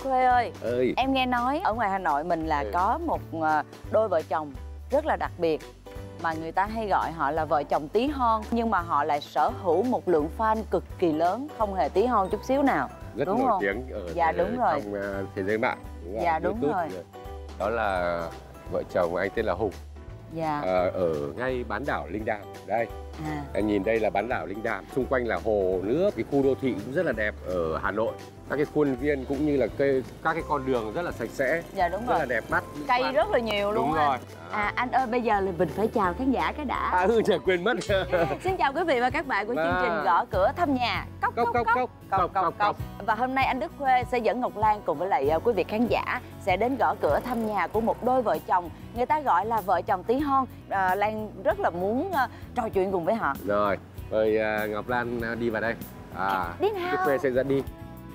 Khuê ơi, ơi, em nghe nói ở ngoài Hà Nội mình là có một đôi vợ chồng rất là đặc biệt mà người ta hay gọi họ là vợ chồng tí hon, nhưng mà họ lại sở hữu một lượng fan cực kỳ lớn, không hề tí hon chút xíu nào. rất đúng nổi không? tiếng ở Dạ đúng rồi. trong thế giới mạng. Dạ đúng rồi. Đó là vợ chồng anh tên là Hùng. Dạ. Ở ngay bán đảo Linh Đàm đây. À. Em nhìn đây là bán đảo Linh Đàm, xung quanh là hồ nước, cái khu đô thị cũng rất là đẹp ở Hà Nội. Các cái khuôn viên cũng như là các cái con đường rất là sạch sẽ. Dạ đúng rất rồi. là đẹp mắt. Cây rất là nhiều luôn. Đúng rồi. À anh ơi, bây giờ là mình phải chào khán giả cái đã. Chả quên mất. Xin chào quý vị và các bạn của chương trình Gõ Cửa Thăm Nhà. Cốc cốc cốc cốc cốc cốc. Và hôm nay anh Đức Khuê sẽ dẫn Ngọc Lan cùng với lại quý vị khán giả sẽ đến gõ cửa thăm nhà của một đôi vợ chồng. Người ta gọi là vợ chồng tí hon. Lan rất là muốn trò chuyện cùng với họ. Rồi, mời Ngọc Lan đi vào đây. Đi nào. Đức Khuê sẽ dẫn đi.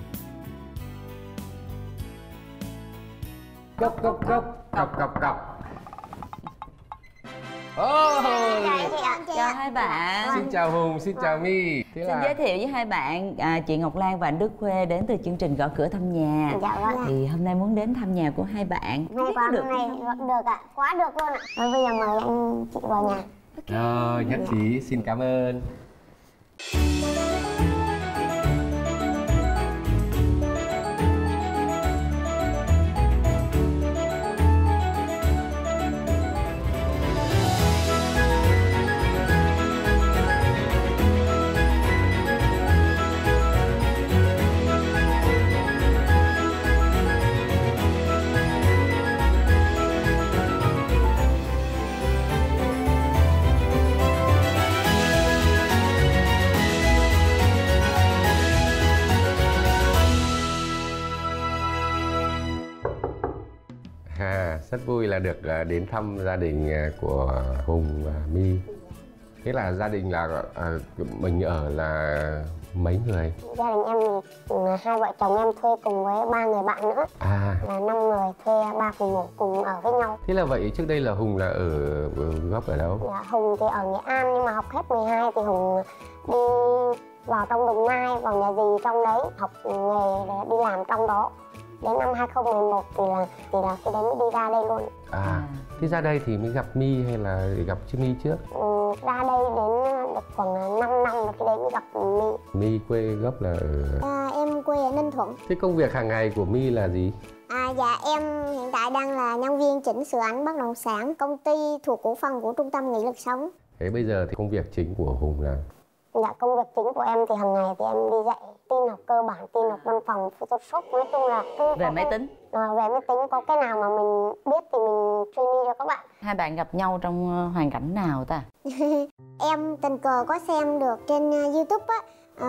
Cốc cốc cốc cốc cốc cốc. Chào hai bạn. Xin chào Hùng, xin chào My. Xin giới thiệu với hai bạn, chị Ngọc Lan và anh Đức Khuê đến từ chương trình Gõ Cửa Thăm Nhà. Dạ vâng. Thì hôm nay muốn đến thăm nhà của hai bạn. Hay quá, được hôm nay được ạ, quá được luôn ạ. Rồi bây giờ mời anh chị vào nhà. Rồi, nhất trí, xin cảm ơn. Rất vui là được đến thăm gia đình của Hùng và My. Thế là gia đình là mình ở là mấy người? Gia đình em thì hai vợ chồng em thuê cùng với 3 người bạn nữa. Là 5 người thuê 3 cùng ngủ cùng ở với nhau. Thế là vậy trước đây là Hùng là ở gốc ở đâu? Dạ, Hùng thì ở Nghệ An nhưng mà học hết 12 thì Hùng đi vào trong Đồng Nai, vào nhà dì trong đấy học nghề để đi làm trong đó. Đến năm 2011 thì là khi đấy mới đi ra đây luôn. Thế ra đây thì mới gặp My hay là gặp chứ My trước? Ra đây đến được khoảng 5 năm rồi khi đấy mới gặp My. My quê gốc là ở... Em quê ở Ninh Thuận. Thế công việc hàng ngày của My là gì? Dạ em hiện tại đang là nhân viên chỉnh sửa ảnh bất động sản, công ty thuộc cổ phần của Trung tâm Nghị lực Sống. Thế bây giờ thì công việc chính của Hùng là? Dạ, công việc chính của em thì hàng ngày thì em đi dạy tin học cơ bản, tin học văn phòng, Photoshop, nói chung là về máy tính. Về máy tính, có cái nào mà mình biết thì mình training cho các bạn. Hai bạn gặp nhau trong hoàn cảnh nào ta? Em tình cờ có xem được trên YouTube á,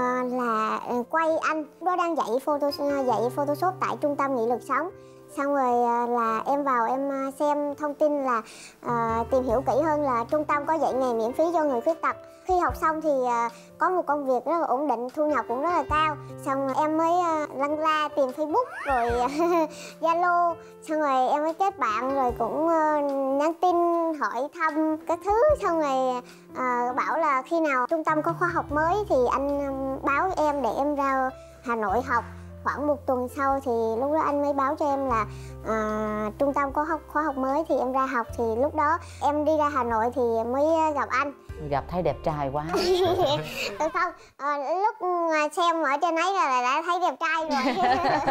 là quay anh đó đang dạy Photoshop tại Trung tâm Nghị lực Sống. Xong rồi là em vào em xem thông tin là tìm hiểu kỹ hơn là trung tâm có dạy nghề miễn phí cho người khuyết tật. Khi học xong thì có một công việc rất là ổn định, thu nhập cũng rất là cao. Xong rồi em mới lăn la tìm Facebook rồi Zalo. Xong rồi em mới kết bạn rồi cũng nhắn tin hỏi thăm các thứ. Xong rồi bảo là khi nào trung tâm có khóa học mới thì anh báo em để em ra Hà Nội học. Khoảng một tuần sau thì lúc đó anh mới báo cho em là trung tâm có khóa học mới thì em ra học. Thì lúc đó em đi ra Hà Nội thì mới gặp anh. Gặp thấy đẹp trai quá. Không, lúc xem ở trên ấy là đã thấy đẹp trai rồi.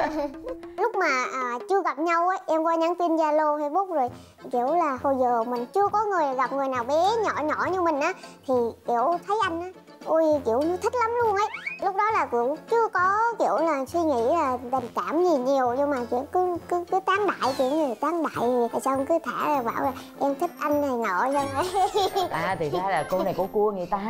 Lúc mà chưa gặp nhau ấy, em qua nhắn tin Zalo, Facebook rồi kiểu là hồi giờ mình chưa có gặp người nào bé nhỏ nhỏ như mình á, thì kiểu thấy anh á, ôi kiểu thích lắm luôn ấy. Lúc đó là cũng chưa có kiểu là suy nghĩ là tình cảm gì nhiều, nhưng mà kiểu cứ tán đại, kiểu như tán đại rồi xong cứ thả ra bảo là em thích anh này nọ xong ấy. Thì ra là cô này cô cua người ta.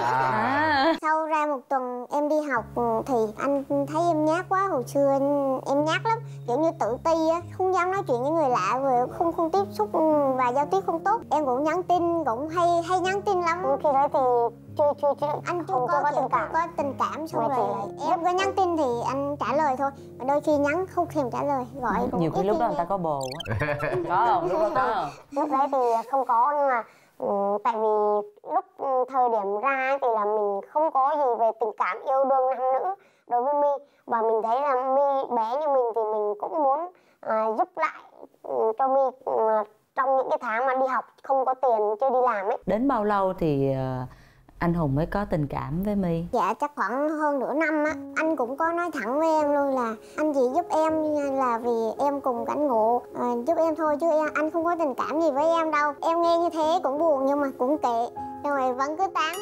Sau ra một tuần em đi học thì anh thấy em nhát quá. Hồi xưa em nhát lắm, kiểu như tự ti á, không dám nói chuyện với người lạ, rồi không tiếp xúc và giao tiếp không tốt. Em cũng nhắn tin, cũng hay nhắn tin lắm. Khi đó thì chưa anh chưa có tình cảm. Xong rồi em có nhắn tin thì anh trả lời thôi, mà đôi khi nhắn không thèm trả lời, gọi nhiều khi lúc đó người ta có bồ á. Có không? Lúc đó có không? Lúc đấy thì không có, nhưng mà tại vì lúc thời điểm ra thì là mình không có gì về tình cảm yêu đương nam nữ, đối với My. Và mình thấy là My bé như mình thì mình cũng muốn giúp lại cho My trong những cái tháng mà đi học không có tiền chưa đi làm ấy. Đến bao lâu thì anh Hùng mới có tình cảm với My? Dạ chắc khoảng hơn nửa năm á. Anh cũng có nói thẳng với em luôn là anh chỉ giúp em là vì em cùng cảnh ngộ, giúp em thôi chứ anh không có tình cảm gì với em đâu. Em nghe như thế cũng buồn nhưng mà cũng kệ, rồi vẫn cứ tán.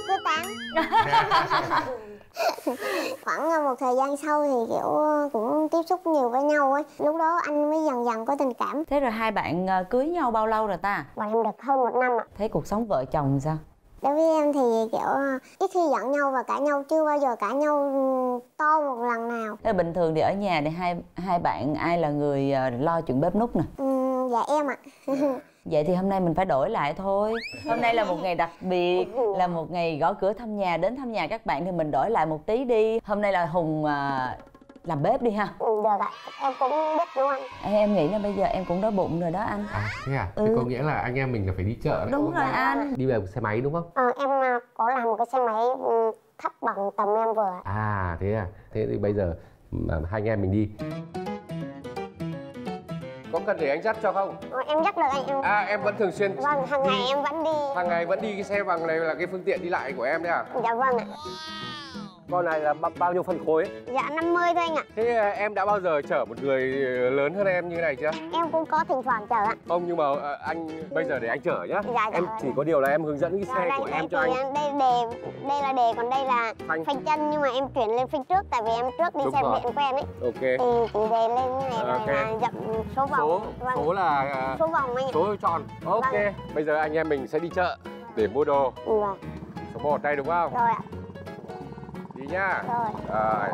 Khoảng một thời gian sau thì kiểu cũng tiếp xúc nhiều với nhau ấy, lúc đó anh mới dần dần có tình cảm. Thế rồi hai bạn cưới nhau bao lâu rồi ta? Bọn em được hơn 1 năm ạ. Thấy cuộc sống vợ chồng sao? Đối với em thì kiểu ít khi giận nhau và cãi nhau, chưa bao giờ cãi nhau to một lần nào. Thế bình thường thì ở nhà thì hai bạn ai là người lo chuyện bếp núc nè? Dạ em ạ. Vậy thì hôm nay mình phải đổi lại thôi. Hôm nay là một ngày đặc biệt, là một ngày gõ cửa thăm nhà. Đến thăm nhà các bạn thì mình đổi lại một tí đi. Hôm nay là Hùng làm bếp đi ha. Được ạ, em cũng biết đúng không anh? Em nghĩ là bây giờ em cũng đói bụng rồi đó anh. À thế à? Thế có nghĩa là anh em mình là phải đi chợ. Đúng rồi anh. Đi bằng xe máy đúng không? Em có làm một cái xe máy thấp bằng tầm em vừa. À thế à? Thế thì bây giờ hai anh em mình đi. Có cần để anh dắt cho không? Em dắt được anh. Em vẫn thường xuyên. Vâng, hàng ngày em vẫn đi. Hàng ngày vẫn đi cái xe bằng này là cái phương tiện đi lại của em đấy à? Dạ vâng ạ. Con này là bao nhiêu phân khối? Dạ 50 thôi anh ạ. Thế em đã bao giờ chở một người lớn hơn em như thế này chưa? Em cũng có thỉnh thoảng chở ạ. Không, nhưng mà anh bây giờ để anh chở nhá. Dạ, em chỉ có điều là em hướng dẫn cái xe của em cho anh. Đây là đề, còn đây là phanh chân, nhưng mà em chuyển lên phanh trước tại vì em trước đi Đúng xe rồi. điện quen ấy. Ok. Thì chỉ đề lên như này rồi là dậm số vòng. Số là số vòng anh ạ. số tròn. Ok. Vâng. Bây giờ anh em mình sẽ đi chợ để mua đồ. Vâng. Số 1 đây đúng không? Rồi ạ. Đi nhá. Rồi. Rồi.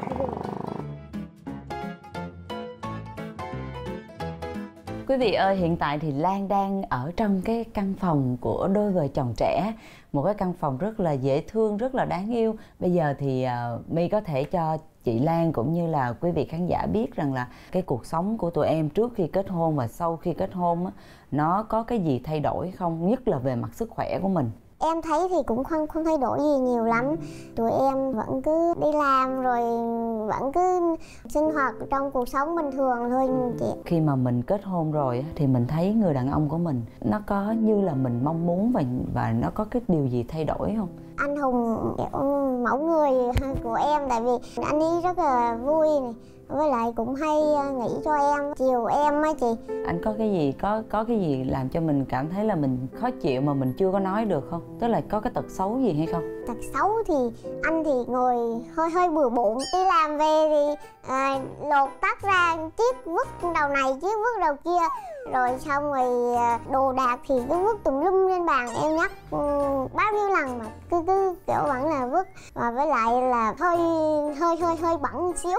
Quý vị ơi, hiện tại thì Lan đang ở trong cái căn phòng của đôi vợ chồng trẻ. Một cái căn phòng rất là dễ thương, rất là đáng yêu. Bây giờ thì My có thể cho chị Lan cũng như là quý vị khán giả biết rằng là cái cuộc sống của tụi em trước khi kết hôn và sau khi kết hôn á, nó có cái gì thay đổi không? Nhất là về mặt sức khỏe của mình. Em thấy thì cũng không thay đổi gì nhiều lắm. Tụi em vẫn cứ đi làm rồi vẫn cứ sinh hoạt trong cuộc sống bình thường thôi chị. Khi mà mình kết hôn rồi á, thì mình thấy người đàn ông của mình nó có như là mình mong muốn và nó có cái điều gì thay đổi không? Anh Hùng kiểu mẫu người của em, tại vì anh ấy rất là vui này, với lại cũng hay nghĩ cho em, chiều em á chị. Anh có cái gì có cái gì làm cho mình cảm thấy là mình khó chịu mà mình chưa có nói được không? Tức là có cái tật xấu gì hay không? Tật xấu thì anh thì ngồi hơi bừa bộn. Đi làm về thì lột tắt ra chiếc vứt đầu này chiếc vứt đầu kia, rồi xong rồi đồ đạc thì cứ vứt tùm lum lên bàn. Em nhắc bao nhiêu lần mà cứ kiểu vẫn là vứt, và với lại là hơi bẩn xíu.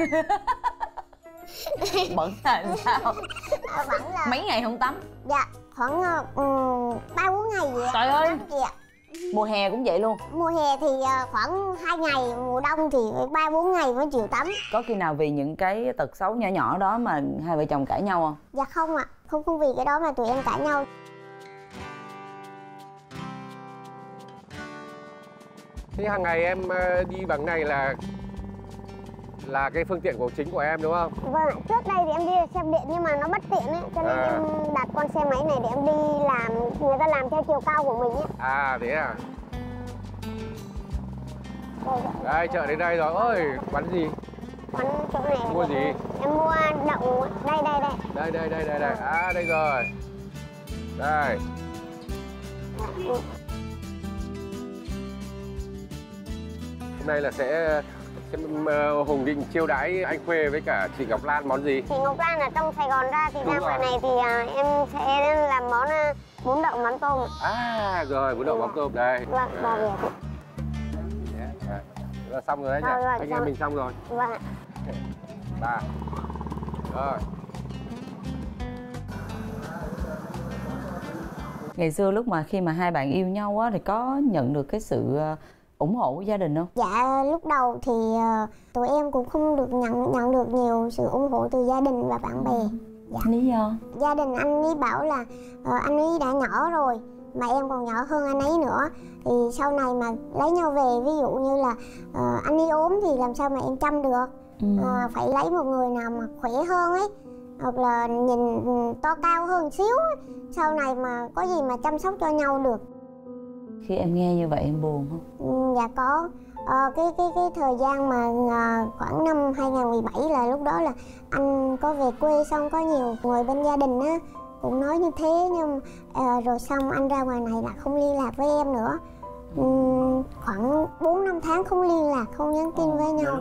Bẩn là sao? Bẩn là Mấy ngày không tắm? dạ khoảng 3-4 ngày vậy. Trời ơi, Dạ. mùa hè cũng vậy luôn? Mùa hè thì khoảng 2 ngày, mùa đông thì 3-4 ngày mới chịu tắm. Có khi nào vì những cái tật xấu nhỏ nhỏ đó mà hai vợ chồng cãi nhau không? Dạ không ạ, không vì cái đó mà tụi em cãi nhau. Thế hàng ngày em đi bằng này là cái phương tiện của chính của em đúng không? Vâng ạ, trước đây thì em đi xe điện nhưng mà nó bất tiện ấy, cho nên em đặt con xe máy này để em đi làm, người ta làm theo chiều cao của mình ấy. À thế à? Đây, Đây chợ đến đây rồi. Ôi, quán gì? quán chỗ này. Mua gì? Em mua đậu. Đây. À đây rồi. Đây. Hôm nay là sẽ Hùng định chiêu đãi anh Khuê với cả chị Ngọc Lan món gì? Chị Ngọc Lan ở trong Sài Gòn ra thì ra ngoài này thì em sẽ làm món bún đậu mắm tôm. À rồi, bún đậu mắm tôm đây. Vâng, bò Việt. Là xong rồi đấy nhỉ? Rồi, Anh em mình xong rồi. Vâng ạ. 3. Rồi. Ngày xưa lúc mà khi mà hai bạn yêu nhau á thì có nhận được cái sự ủng hộ của gia đình không? Dạ lúc đầu thì tụi em cũng không được nhận được nhiều sự ủng hộ từ gia đình và bạn bè. Dạ. Lý do? Gia đình anh ấy bảo là anh ấy đã nhỏ rồi, mà em còn nhỏ hơn anh ấy nữa. Thì sau này mà lấy nhau về, ví dụ như là anh ấy ốm thì làm sao mà em chăm được. Phải lấy một người nào mà khỏe hơn ấy, hoặc là nhìn to cao hơn xíu ấy. Sau này mà có gì mà chăm sóc cho nhau được. Khi em nghe như vậy em buồn không? Dạ có. Cái thời gian mà khoảng năm 2017 là lúc đó là anh có về quê, xong có nhiều người bên gia đình á cũng nói như thế, nhưng rồi xong anh ra ngoài này là không liên lạc với em nữa. Khoảng 4-5 tháng không liên lạc, không nhắn tin với nhau.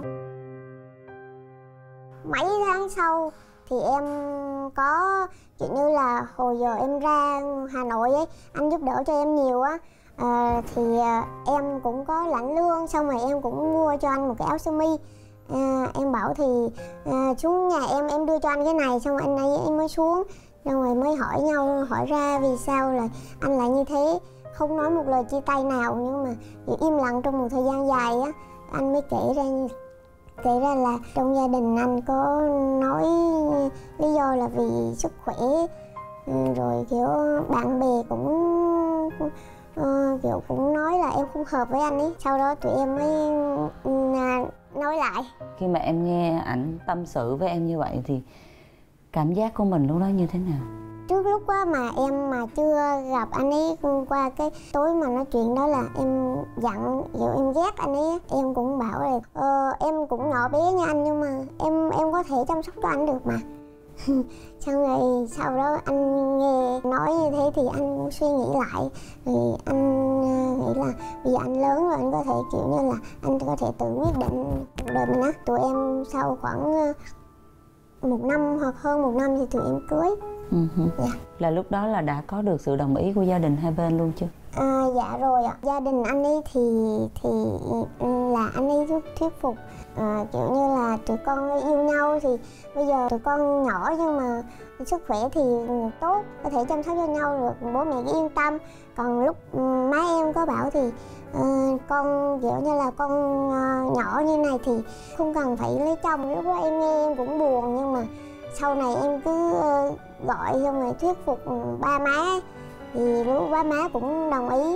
Mấy tháng sau thì em có chuyện như là hồi giờ em ra Hà Nội ấy, anh giúp đỡ cho em nhiều á. Thì em cũng có lãnh lương, xong rồi em cũng mua cho anh một cái áo sơ mi. Em bảo thì xuống nhà em đưa cho anh cái này, xong rồi anh ấy mới xuống, xong rồi mới hỏi nhau, hỏi ra vì sao là anh lại như thế. Không nói một lời chia tay nào, nhưng mà im lặng trong một thời gian dài á. Anh mới kể ra là trong gia đình anh có nói lý do là vì sức khỏe, rồi kiểu bạn bè cũng kiểu cũng nói là em không hợp với anh ấy. Sau đó tụi em mới nói lại. Khi mà em nghe ảnh tâm sự với em như vậy thì cảm giác của mình lúc đó như thế nào? Trước lúc á mà em mà chưa gặp anh ấy, qua cái tối mà nói chuyện đó là em giận, kiểu em ghét anh ấy. Em cũng bảo là em cũng nhỏ bé như anh, nhưng mà em có thể chăm sóc cho anh được mà. Xong rồi sau đó anh nghe nói như thế thì anh cũng suy nghĩ lại. Thì anh nghĩ là bây giờ anh lớn rồi, anh có thể kiểu như là anh có thể tự quyết định cuộc đời mình á. Tụi em sau khoảng 1 năm hoặc hơn 1 năm thì tụi em cưới. Yeah. Là lúc đó là đã có được sự đồng ý của gia đình hai bên luôn chưa? Dạ rồi ạ. Gia đình anh ấy thì là anh ấy thuyết phục, kiểu như là tụi con yêu nhau thì bây giờ tụi con nhỏ nhưng mà sức khỏe thì tốt, có thể chăm sóc cho nhau được, bố mẹ cứ yên tâm. Còn lúc má em có bảo thì con kiểu như là con nhỏ như này thì không cần phải lấy chồng. Lúc đó em nghe em cũng buồn, nhưng mà sau này em cứ gọi xong rồi thuyết phục ba má, thì lúc ba má cũng đồng ý.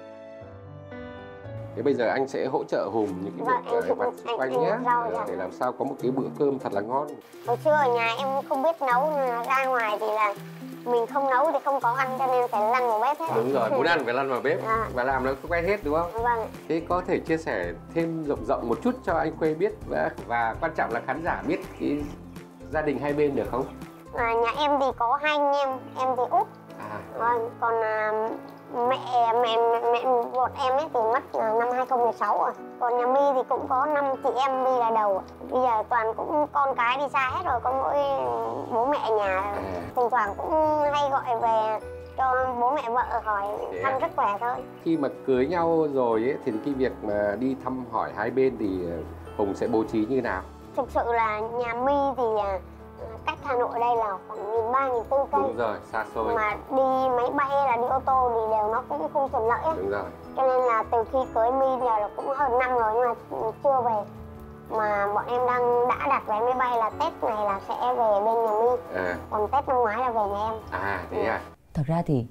Thế bây giờ anh sẽ hỗ trợ Hùng những cái việc vặt xung quanh nhé, để làm sao có một cái bữa cơm thật là ngon. Hồi xưa ở nhà em không biết nấu, nên là ra ngoài thì là mình không nấu thì không có ăn, cho nên phải lăn vào bếp hết. Đúng rồi, muốn ăn phải lăn vào bếp và làm nó quay hết, đúng không? Vâng. Thế có thể chia sẻ thêm rộng một chút cho anh Khuê biết, và quan trọng là khán giả biết cái gia đình hai bên được không? Nhà em thì có 2 anh em thì út. Vâng, còn mẹ ruột em ấy thì mất năm 2016 rồi. Còn nhà My thì cũng có 5 chị em, My là đầu. Bây giờ toàn cũng con cái đi xa hết rồi, có mỗi bố mẹ ở nhà. Thỉnh thoảng cũng hay gọi về cho bố mẹ vợ hỏi thăm sức khỏe thôi. Khi mà cưới nhau rồi ấy, thì cái việc mà đi thăm hỏi hai bên thì Hùng sẽ bố trí như nào? Thực sự là nhà My thì cách Hà Nội đây là khoảng 1.300-1.400 cây. Đúng rồi, xa xôi. Mà đi máy bay hay là đi ô tô thì đều nó cũng không thuận lợi ấy. Đúng rồi. Cho nên là từ khi cưới My giờ là cũng hơn năm rồi, nhưng mà chưa về. Mà bọn em đã đặt vé máy bay là Tết này là sẽ về bên nhà My. Còn Tết năm ngoái là về nhà em. Thế à? Thật ra thì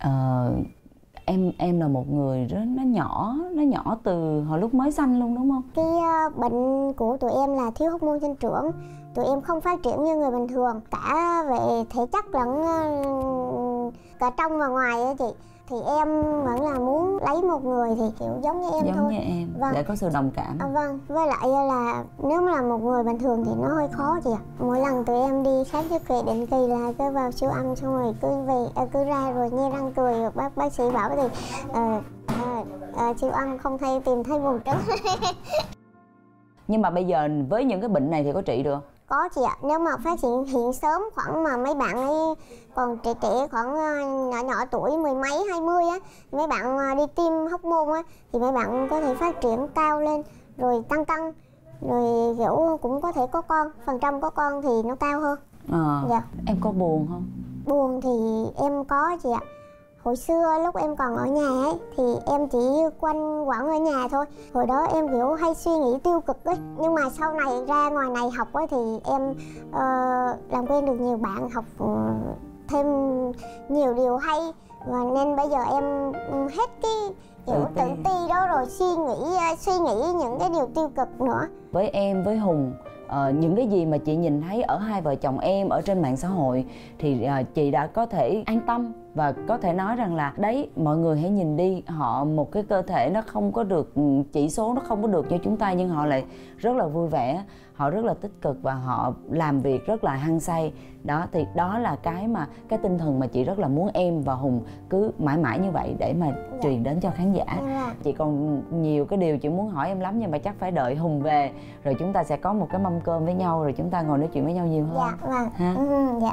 em là một người rất nó nhỏ từ hồi lúc mới sanh luôn, đúng không? Cái bệnh của tụi em là thiếu hormone sinh trưởng. Tụi em không phát triển như người bình thường, cả về thể chất lẫn cả trong và ngoài ấy chị. Thì em vẫn là muốn lấy một người thì kiểu giống như em thôi. Giống như em, vâng. Để có sự đồng cảm. Vâng, với lại là nếu mà là một người bình thường thì nó hơi khó chị ạ. Mỗi lần tụi em đi khám sức khỏe định kỳ là cứ vào siêu âm xong rồi cứ ra rồi nhe răng cười, rồi bác sĩ bảo thì siêu âm không tìm thấy buồng trứng. Nhưng mà bây giờ với những cái bệnh này thì có trị được? Có chị ạ, nếu mà phát hiện sớm, khoảng mà mấy bạn ấy còn trẻ khoảng nhỏ tuổi 10 mấy 20 á, mấy bạn đi tiêm hormone á thì mấy bạn có thể phát triển cao lên rồi tăng cân, rồi kiểu cũng có thể có con, phần trăm có con thì nó cao hơn. Dạ. Em có buồn không? Buồn thì em có chị ạ. Hồi xưa lúc em còn ở nhà ấy thì em chỉ quanh quẩn ở nhà thôi. Hồi đó em kiểu hay suy nghĩ tiêu cực ấy. Nhưng mà sau này ra ngoài này học ấy thì em làm quen được nhiều bạn, học thêm nhiều điều hay. Và nên bây giờ em hết cái kiểu tự ti đó rồi, suy nghĩ những cái điều tiêu cực nữa. Với em, với Hùng, những cái gì mà chị nhìn thấy ở hai vợ chồng em ở trên mạng xã hội thì chị đã có thể an tâm và có thể nói rằng là đấy, mọi người hãy nhìn đi, họ một cái cơ thể nó không có được, chỉ số nó không có được như chúng ta, nhưng họ lại rất là vui vẻ, họ rất là tích cực và họ làm việc rất là hăng say. Đó thì đó là cái tinh thần mà chị rất là muốn em và Hùng cứ mãi mãi như vậy để mà truyền đến cho khán giả. Chị còn nhiều cái điều chị muốn hỏi em lắm, nhưng mà chắc phải đợi Hùng về rồi chúng ta sẽ có một cái mâm cơm với nhau rồi chúng ta ngồi nói chuyện với nhau nhiều hơn. Dạ vâng. Ha? Dạ.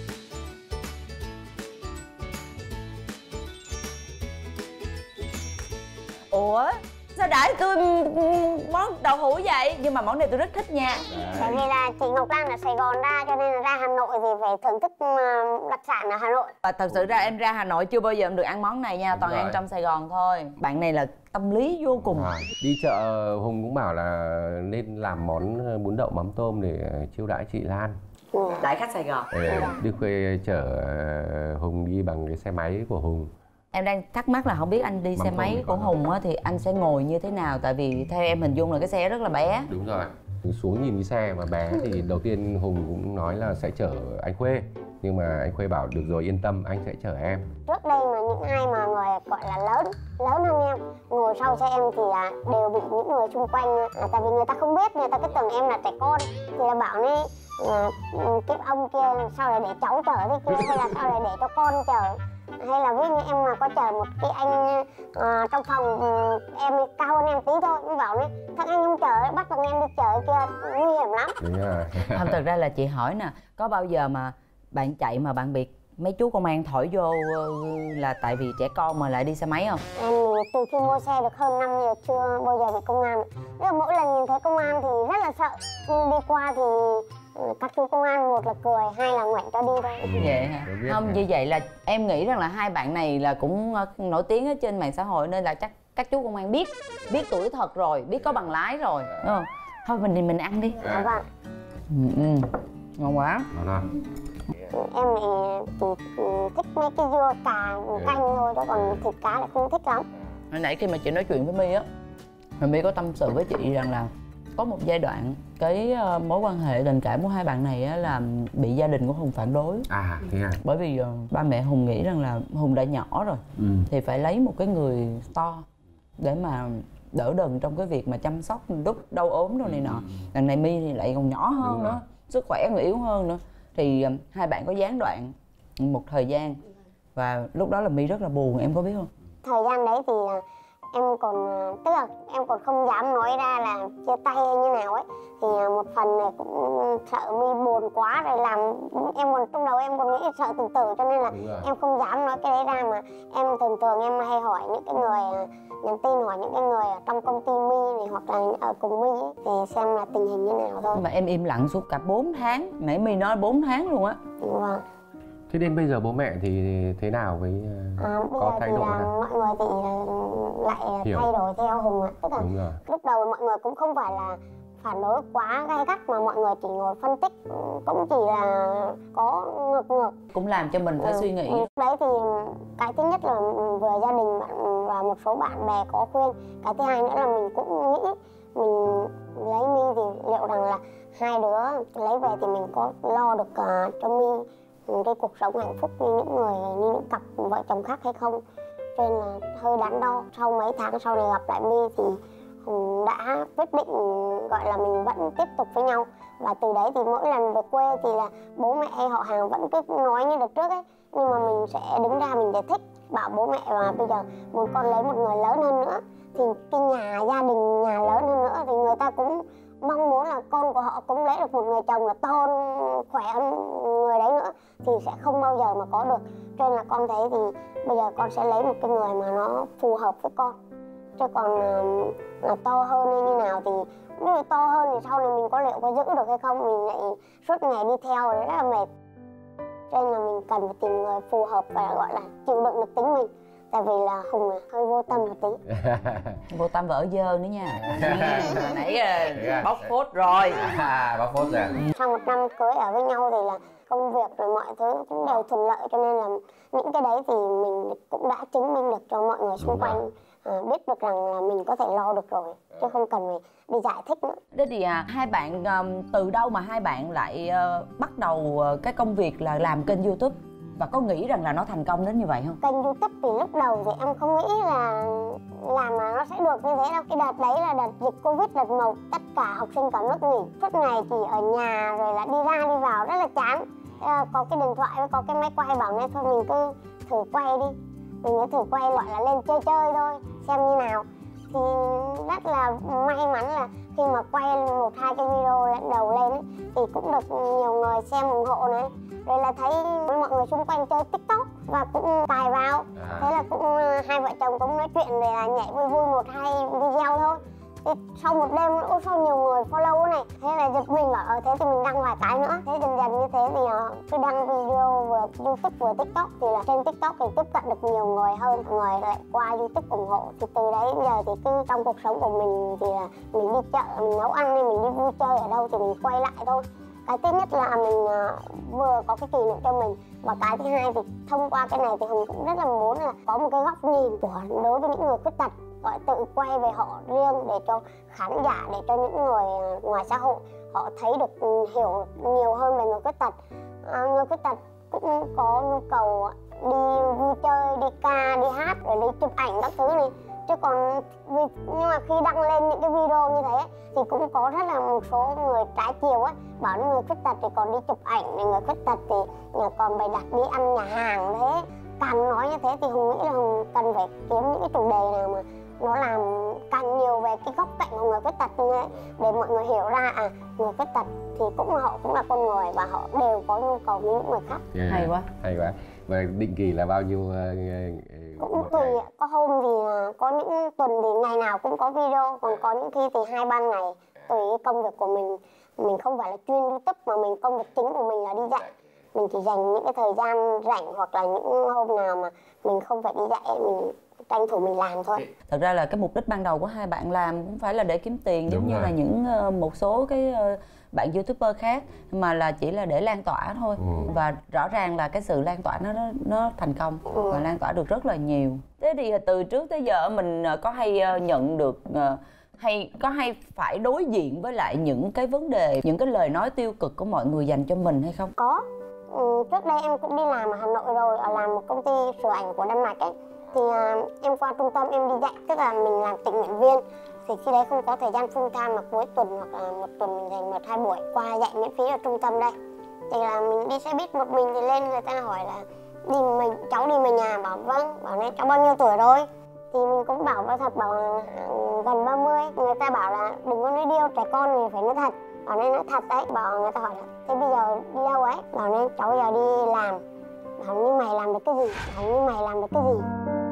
Ủa sao đãi tôi món đậu hũ vậy? Nhưng mà món này tôi rất thích nha. Tại vì là chị Ngọc Lan ở Sài Gòn ra, cho nên là ra Hà Nội thì phải thưởng thức đặc sản ở Hà Nội. Và thật sự ra em ra Hà Nội chưa bao giờ em được ăn món này nha, toàn ăn trong Sài Gòn thôi. Bạn này là tâm lý vô cùng. Đi chợ Hùng cũng bảo là nên làm món bún đậu mắm tôm để chiêu đãi chị Lan. Đãi khách Sài Gòn. Đức Khuê chở Hùng đi bằng cái xe máy của Hùng. Em đang thắc mắc là không biết anh đi xe máy của Hùng á thì anh sẽ ngồi như thế nào? Tại vì theo em hình dung là cái xe rất là bé. Đúng rồi. Xuống nhìn cái xe mà bé thì đầu tiên Hùng cũng nói là sẽ chở anh Khuê. Nhưng mà anh Khuê bảo được rồi, yên tâm, anh sẽ chở em. Trước đây mà những ai mà người gọi là lớn hơn em ngồi sau xe em thì đều bị những người xung quanh, tại vì người ta không biết, người ta cứ tưởng em là trẻ con thì là bảo này cái ông kia sao lại để cháu chở thế kia, hay là sao lại để cho con chở. Hay là ví như em mà có chở một cái anh trong phòng em cao hơn em tí thôi, cũng bảo đấy thằng anh không chở, bắt thằng em đi chở kia nguy hiểm lắm. Đúng rồi. Không, thực ra là chị hỏi nè, có bao giờ mà bạn chạy mà bạn bị mấy chú công an thổi vô là tại vì trẻ con mà lại đi xe máy không? Em từ khi mua xe được hơn 5 giờ chưa bao giờ bị công an. Nếu mỗi lần nhìn thấy công an thì rất là sợ, nhưng đi qua thì các chú công an một là cười, hai là ngoảnh cho đi thôi. Vậy hả? Không, như vậy là em nghĩ rằng là hai bạn này là cũng nổi tiếng ở trên mạng xã hội, nên là chắc các chú công an biết tuổi thật rồi, biết có bằng lái rồi, đúng không? Thôi mình ăn đi. Dạ vâng. Ngon quá. Em thì thích mấy cái dưa cà canh thôi, chứ còn thịt cá lại không thích lắm. Hồi nãy khi mà chị nói chuyện với My á, My có tâm sự với chị rằng là có một giai đoạn cái mối quan hệ tình cảm của hai bạn này á là bị gia đình của Hùng phản đối. Thế à? Bởi vì ba mẹ Hùng nghĩ rằng là Hùng đã nhỏ rồi thì phải lấy một cái người to để mà đỡ đần trong cái việc mà chăm sóc lúc đau ốm đâu này nọ. Đằng này My thì lại còn nhỏ hơn nữa, sức khỏe còn yếu hơn nữa. Thì hai bạn có gián đoạn một thời gian và lúc đó là My rất là buồn, em có biết không? Thời gian đấy thì em còn, tức là em còn không dám nói ra là chia tay hay như nào ấy. Thì một phần này cũng sợ My buồn quá rồi làm em còn trong đầu em còn nghĩ sợ tự tử, cho nên là em không dám nói cái đấy ra. Mà em thường em hay hỏi những cái người nhắn tin, hỏi những cái người ở trong công ty My này hoặc là ở cùng My ấy, thì xem là tình hình như nào thôi. Mà em im lặng suốt cả 4 tháng, nãy My nói 4 tháng luôn á. Vâng. Thế đến bây giờ bố mẹ thì thế nào với có thay đổi nào? Mọi người thì lại thay đổi theo Hùng ạ. Tức là lúc đầu mọi người cũng không phải là phản đối quá gay gắt, mà mọi người chỉ ngồi phân tích, cũng chỉ là có ngược cũng làm cho mình phải suy nghĩ. Đấy thì cái thứ nhất là vừa gia đình bạn và một số bạn bè có khuyên, cái thứ hai nữa là mình cũng nghĩ mình lấy My thì liệu rằng là hai đứa lấy về thì mình có lo được cho My cái cuộc sống hạnh phúc như những cặp vợ chồng khác hay không. Cho nên là hơi đắn đo. Sau mấy tháng sau này gặp lại My thì Hùng đã quyết định gọi là mình vẫn tiếp tục với nhau. Và từ đấy thì mỗi lần về quê thì là bố mẹ hay họ hàng vẫn cứ nói như đợt trước ấy, nhưng mà mình sẽ đứng ra mình giải thích, bảo bố mẹ là bây giờ muốn con lấy một người lớn hơn nữa thì cái gia đình nhà lớn hơn nữa thì người ta cũng mong muốn là con của họ cũng lấy được một người chồng là to hơn, khỏe hơn người đấy nữa, thì sẽ không bao giờ mà có được. Cho nên là con thấy thì bây giờ con sẽ lấy một cái người mà nó phù hợp với con. Chứ còn là to hơn hay như nào thì nếu như to hơn thì sau này mình có liệu có giữ được hay không, mình lại suốt ngày đi theo đấy rất là mệt. Cho nên là mình cần phải tìm người phù hợp và gọi là chịu đựng được tính mình. Tại vì là Hùng hơi vô tâm một tí. Vô tâm và ở dơ nữa nha. Hồi nãy bóc phốt rồi. Bóc phốt rồi. Sau 1 năm cưới ở với nhau thì là công việc rồi mọi thứ cũng đều thuận lợi, cho nên là những cái đấy thì mình cũng đã chứng minh được cho mọi người xung quanh biết được rằng là mình có thể lo được rồi, chứ không cần phải đi giải thích nữa. Thế thì hai bạn từ đâu mà hai bạn lại bắt đầu cái công việc là làm kênh YouTube? Và có nghĩ rằng là nó thành công đến như vậy không? Kênh YouTube thì lúc đầu thì em không nghĩ là làm mà nó sẽ được như thế đâu. Cái đợt đấy là đợt dịch Covid, đợt 1, tất cả học sinh cả nước nghỉ. Suốt ngày chỉ ở nhà rồi là đi ra đi vào rất là chán. Có cái điện thoại với có cái máy quay bảo nên thôi mình cứ thử quay đi. Mình cứ thử quay gọi là lên chơi chơi thôi, xem như nào. Thì rất là may mắn là khi mà quay 1-2 cái video lần đầu lên ấy, thì cũng được nhiều người xem ủng hộ này. Rồi là thấy mọi người xung quanh chơi TikTok và cũng cài vào. Thế là cũng hai vợ chồng cũng nói chuyện để là nhảy vui vui 1-2 video thôi. Thì sau một đêm sao nhiều người follow này, thế là giật mình bảo thế thì mình đăng vài cái nữa. Thế dần dần như thế thì cứ đăng video vừa YouTube vừa TikTok thì là trên TikTok thì tiếp cận được nhiều người hơn, người lại qua YouTube ủng hộ. Thì từ đấy đến giờ thì cứ trong cuộc sống của mình thì là mình đi chợ, mình nấu ăn hay mình đi vui chơi ở đâu thì mình quay lại thôi. Cái thứ nhất là mình vừa có cái kỷ niệm cho mình, và cái thứ hai thì thông qua cái này thì Hùng cũng rất là muốn là có một cái góc nhìn của đối với những người khuyết tật, gọi tự quay về họ riêng để cho khán giả, để cho những người ngoài xã hội họ thấy được, hiểu nhiều hơn về người khuyết tật. Người khuyết tật cũng có nhu cầu đi vui chơi, đi ca, đi hát rồi đi chụp ảnh các thứ này. Chứ còn nhưng mà khi đăng lên những cái video như thế thì cũng có rất là một số người trái chiều á, bảo người khuyết tật thì còn đi chụp ảnh, người khuyết tật thì còn bày đặt đi ăn nhà hàng. Thế càng nói như thế thì Hùng nghĩ là Hùng cần phải kiếm những cái chủ đề nào mà nó làm càng nhiều về cái góc cạnh của người khuyết tật như thế, để mọi người hiểu ra người khuyết tật thì họ cũng là con người và họ đều có nhu cầu như những người khác. Hay quá. Hay quá. Và định kỳ là bao nhiêu? Cũng tùy, có hôm thì có những tuần thì ngày nào cũng có video, còn có những khi thì 2-3 ngày, tùy công việc của mình. Mình không phải là chuyên YouTube mà công việc chính của mình là đi dạy. Mình chỉ dành những cái thời gian rảnh hoặc là những hôm nào mà mình không phải đi dạy, mình tranh thủ mình làm thôi. Thật ra là cái mục đích ban đầu của hai bạn làm cũng phải là để kiếm tiền, giống như là những một số cái bạn YouTuber khác, mà là chỉ là để lan tỏa thôi. Và rõ ràng là cái sự lan tỏa nó thành công và lan tỏa được rất là nhiều. Thế thì từ trước tới giờ mình có hay nhận được hay phải đối diện với lại những cái vấn đề, những cái lời nói tiêu cực của mọi người dành cho mình hay không? Có. Trước đây em cũng đi làm ở Hà Nội rồi, ở làm một công ty sửa ảnh của Đan Mạch ấy. Thì em qua trung tâm em đi dạy, tức là mình làm tình nguyện viên. Thì khi đấy không có thời gian full time mà cuối tuần hoặc là một tuần mình dành 1-2 buổi qua dạy miễn phí ở trung tâm đây. Thì là mình đi xe buýt một mình thì lên người ta hỏi là cháu đi mình nhà, bảo vâng, bảo này cháu bao nhiêu tuổi rồi? Thì mình cũng bảo với thật, bảo gần 30. Người ta bảo là đừng có nói điêu, trẻ con thì phải nói thật. Bảo nên nói thật đấy. Bảo người ta hỏi là thế bây giờ đi đâu ấy? Bảo nên cháu giờ đi làm. Bảo như mày làm được cái gì? Bảo như mày làm được cái gì?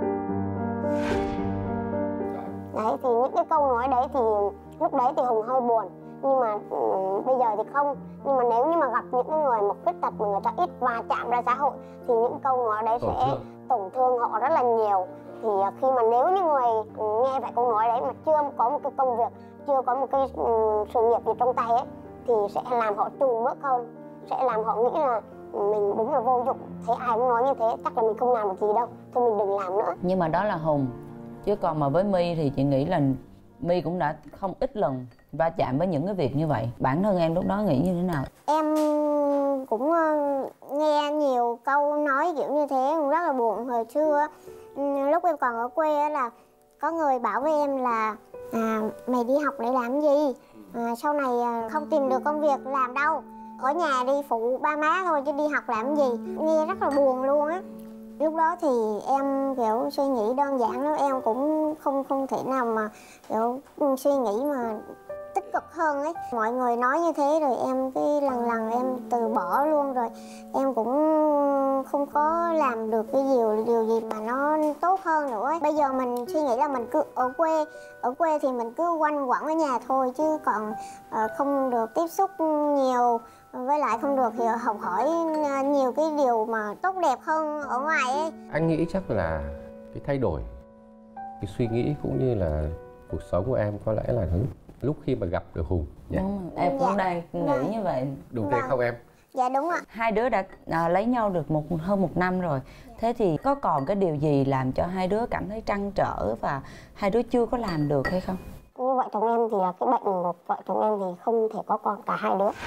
Đấy thì những cái câu nói đấy thì lúc đấy thì Hùng hơi buồn. Nhưng mà bây giờ thì không. Nhưng mà nếu như mà gặp những người mà khuyết tật mà người ta ít va chạm ra xã hội thì những câu nói đấy sẽ tổn thương họ rất là nhiều. Thì khi mà nếu như người nghe phải câu nói đấy mà chưa có một cái công việc, chưa có một cái sự nghiệp gì trong tay ấy, thì sẽ làm họ chùn bước hơn, sẽ làm họ nghĩ là mình đúng là vô dụng, thấy ai cũng nói như thế chắc là mình không làm được gì đâu, thôi mình đừng làm nữa. Nhưng mà đó là Hùng, chứ còn mà với My thì chị nghĩ là My cũng đã không ít lần va chạm với những cái việc như vậy. Bản thân em lúc đó nghĩ như thế nào? Em cũng nghe nhiều câu nói kiểu như thế, cũng rất là buồn. Hồi xưa lúc em còn ở quê là có người bảo với em là mày đi học để làm gì, sau này không tìm được công việc làm đâu, ở nhà đi phụ ba má thôi chứ đi học làm gì. Nghe rất là buồn luôn á. Lúc đó thì em kiểu suy nghĩ đơn giản lắm, em cũng không thể nào mà kiểu suy nghĩ mà tích cực hơn ấy. Mọi người nói như thế rồi em cái lần em từ bỏ luôn, rồi em cũng không có làm được cái điều gì mà nó tốt hơn nữa ấy. Bây giờ mình suy nghĩ là mình cứ ở quê thì mình cứ quanh quẩn ở nhà thôi, chứ còn không được tiếp xúc nhiều, với lại không được học hỏi nhiều cái điều mà tốt đẹp hơn ở ngoài ấy. Anh nghĩ chắc là cái thay đổi cái suy nghĩ cũng như là cuộc sống của em có lẽ là lúc khi mà gặp được Hùng. Đúng, em cũng đang nghĩ như vậy. Đúng thế không em? Dạ đúng ạ. Hai đứa đã lấy nhau được hơn 1 năm rồi. Thế thì có còn cái điều gì làm cho hai đứa cảm thấy trăn trở và hai đứa chưa có làm được hay không? Như vợ chồng em thì là cái bệnh của vợ chồng em thì không thể có con cả hai đứa.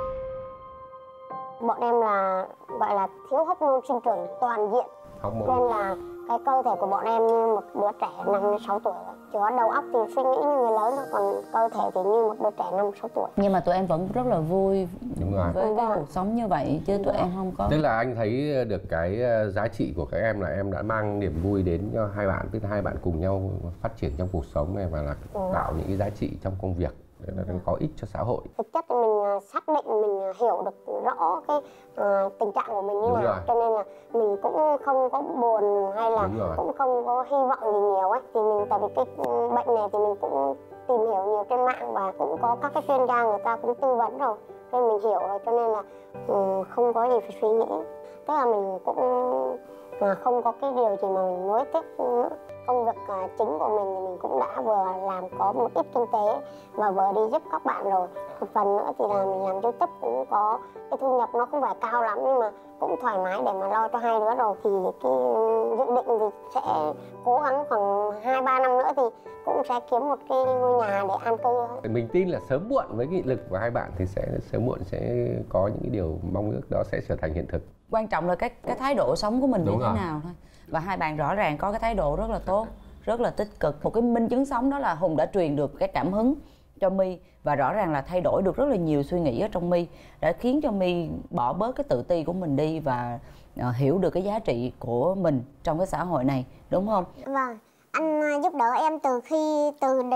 Bọn em là gọi là thiếu hormone sinh trưởng toàn diện. Nên là cái cơ thể của bọn em như một đứa trẻ 5-6 tuổi. Chỉ có đầu óc thì suy nghĩ như người lớn thôi, còn cơ thể thì như một đứa trẻ 5-6 tuổi. Nhưng mà tụi em vẫn rất là vui. Đúng rồi. Với cái cuộc sống như vậy chứ tụi em không có. Tức là anh thấy được cái giá trị của các em là em đã mang niềm vui đến cho hai bạn, tức là hai bạn cùng nhau phát triển trong cuộc sống này và là tạo những cái giá trị trong công việc để nó có ích cho xã hội. Thực chất mình xác định mình hiểu được rõ cái tình trạng của mình như nào, cho nên là mình cũng không có buồn hay là cũng không có hy vọng gì nhiều ấy. Thì mình tại vì cái bệnh này thì mình cũng tìm hiểu nhiều trên mạng và cũng có các cái chuyên gia người ta cũng tư vấn rồi, nên mình hiểu rồi, cho nên là không có gì phải suy nghĩ. Tức là mình cũng không có cái điều gì mà mình nuối tiếc nữa. Công việc chính của mình thì mình cũng đã vừa làm có một ít kinh tế và vừa đi giúp các bạn rồi. Một phần nữa thì là mình làm YouTube cũng có cái thu nhập nó không phải cao lắm nhưng mà cũng thoải mái để mà lo cho hai đứa rồi. Thì cái dự định thì sẽ cố gắng khoảng 2-3 năm nữa thì cũng sẽ kiếm một cái ngôi nhà để an cư. Mình tin là sớm muộn với nghị lực của hai bạn thì sẽ sớm muộn sẽ có những cái điều mong ước đó sẽ trở thành hiện thực. Quan trọng là cái thái độ sống của mình như thế nào thôi. Và hai bạn rõ ràng có cái thái độ rất là tốt, rất là tích cực. Một cái minh chứng sống đó là Hùng đã truyền được cái cảm hứng cho My và rõ ràng là thay đổi được rất là nhiều suy nghĩ ở trong My, đã khiến cho My bỏ bớt cái tự ti của mình đi và hiểu được cái giá trị của mình trong cái xã hội này, đúng không? Vâng, anh giúp đỡ em từ khi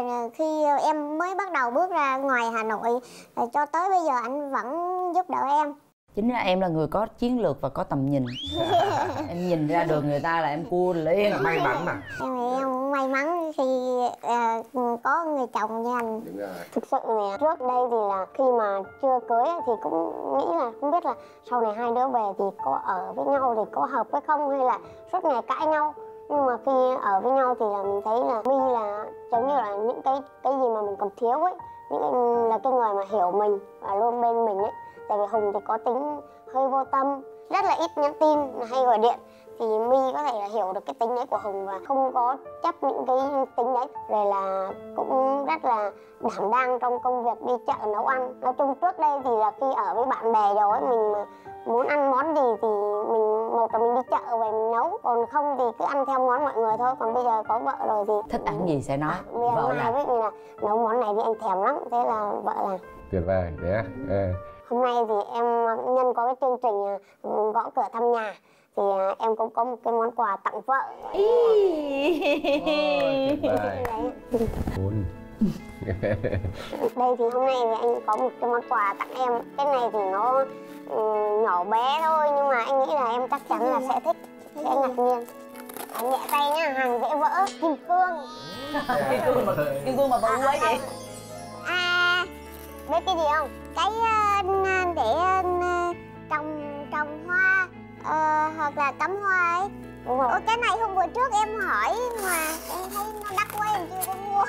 em mới bắt đầu bước ra ngoài Hà Nội cho tới bây giờ anh vẫn giúp đỡ em. Chính ra em là người có chiến lược và có tầm nhìn. Em nhìn ra được người ta là em cua liền. May mắn mà. Em may mắn khi có người chồng như anh. Thực sự thì trước đây thì là khi mà chưa cưới thì cũng nghĩ là không biết là sau này hai đứa về thì có ở với nhau thì có hợp với không hay là suốt ngày cãi nhau. Nhưng mà khi ở với nhau thì là mình thấy là My là giống như là những cái gì mà mình còn thiếu ấy, là cái người mà hiểu mình và luôn bên mình ấy. Tại vì Hùng thì có tính hơi vô tâm, rất là ít nhắn tin, hay gọi điện. Thì My có thể là hiểu được cái tính đấy của Hùng và không có chấp những cái tính đấy. Rồi là cũng rất là đảm đang trong công việc đi chợ nấu ăn. Nói chung trước đây thì là khi ở với bạn bè rồi ấy, mình mà muốn ăn món gì thì một là mình đi chợ về mình nấu, còn không thì cứ ăn theo món mọi người thôi. Còn bây giờ có vợ rồi thì thích ăn gì sẽ nói. Vợ là ví dụ là nấu món này thì anh thèm lắm, thế là vợ làm. Tuyệt vời đấy. Hôm nay thì em nhân có cái chương trình gõ cửa thăm nhà thì em cũng có một cái món quà tặng vợ. Đây thì hôm nay thì anh có một cái món quà tặng em. Cái này thì nó nhỏ bé thôi nhưng mà anh nghĩ là em chắc chắn là sẽ thích, sẽ ngạc nhiên. Nhẹ tay nhá, hàng dễ vỡ, kim cương. Kim cương mà bự quá vậy? Biết cái gì không? Cái để trồng hoa hoặc là cắm hoa ấy. Đúng rồi. Cái này hôm bữa trước em hỏi mà em thấy nó đắt quá em chưa có mua.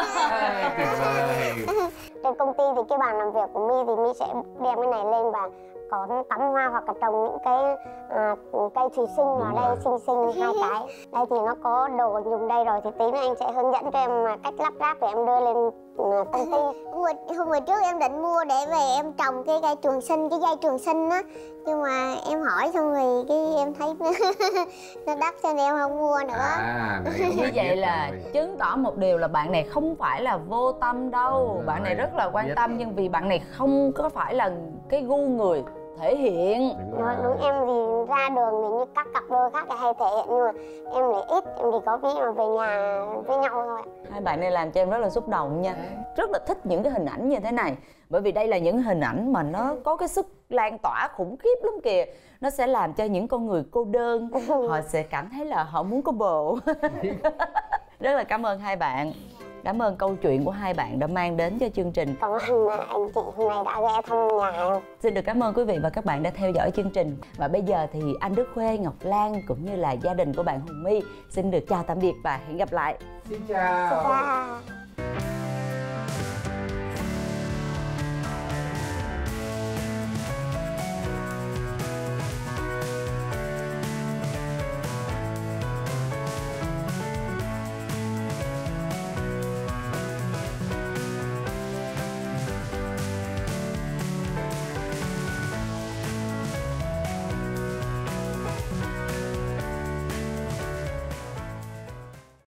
Trên công ty thì cái bàn làm việc của My thì My sẽ đem cái này lên và có cắm hoa hoặc là trồng những cái cây thủy sinh ở đây xinh hai cái. Đây thì nó có đồ dùng đây rồi thì tí nữa anh sẽ hướng dẫn cho em cách lắp ráp để em đưa lên công ty. Hôm bữa trước em định mua để về em trồng cái cây trường sinh, cái dây trường sinh á, nhưng mà em hỏi xong rồi cái em thấy nó đắt cho nên em không mua nữa. Như vậy là chứng tỏ một điều là bạn này không phải là vô tâm đâu, bạn này rất là quan tâm, nhưng vì bạn này không có phải là cái gu người thể hiện. Đúng, em thì ra đường thì như các cặp đôi khác là hay thể hiện nhưng mà em lại ít, em chỉ có ví mà về nhà với nhau thôi. Hai bạn này làm cho em rất là xúc động nha. Rất là thích những cái hình ảnh như thế này, bởi vì đây là những hình ảnh mà nó có cái sức lan tỏa khủng khiếp lắm kìa. Nó sẽ làm cho những con người cô đơn họ sẽ cảm thấy là họ muốn có bồ. Rất là cảm ơn hai bạn. Cảm ơn câu chuyện của hai bạn đã mang đến cho chương trình. Cảm ơn anh chị hôm nay đã ghé thăm nhà em. Xin được cảm ơn quý vị và các bạn đã theo dõi chương trình. Và bây giờ thì anh Đức Khuê, Ngọc Lan cũng như là gia đình của bạn Hùng My xin được chào tạm biệt và hẹn gặp lại. Xin chào. Chào.